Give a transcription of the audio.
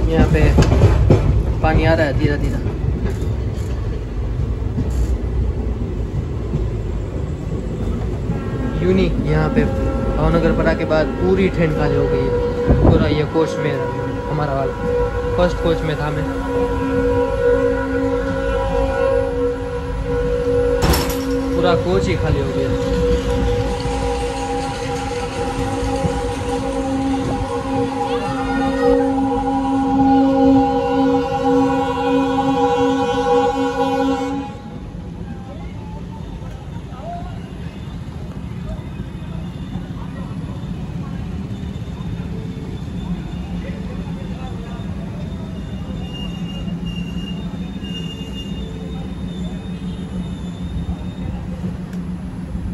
यहाँ पे पानी आ रहा है धीरे धीरे। यूनी यहाँ पे भावनगर पड़ा के बाद पूरी ट्रेन खाली हो गई है। पूरा ये कोच में हमारा वाला फर्स्ट कोच में था मैं। पूरा कोच ही खाली हो गया।